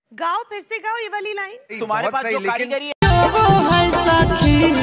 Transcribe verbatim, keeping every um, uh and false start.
गाओ, फिर से गाओ ये वाली लाइन। तुम्हारे पास जो कारीगरी है वो है साखी